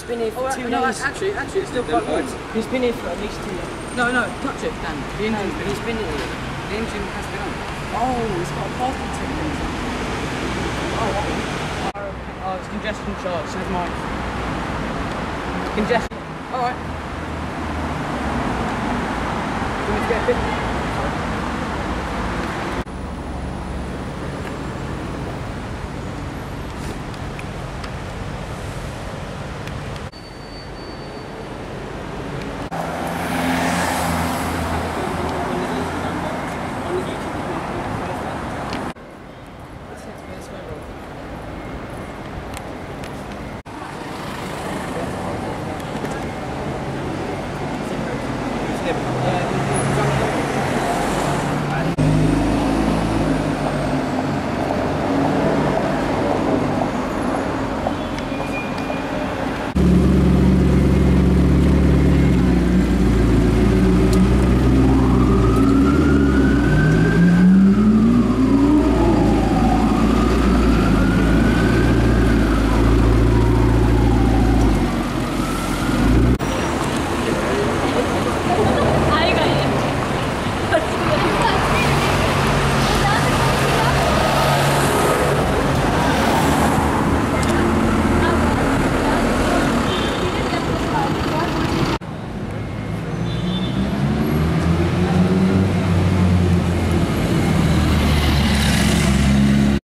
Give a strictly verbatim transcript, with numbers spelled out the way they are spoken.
been here for oh, two no, days. Actually, actually, it's still quite good. He's been here for at least two days. No, no, touch it, Dan. The engine's No, been he's been here. The engine has been on. Oh, he's got a parking ticket. Oh, what? Oh, it's congestion charge, so it's mine. Congestion. Alright. You want me to get a bit?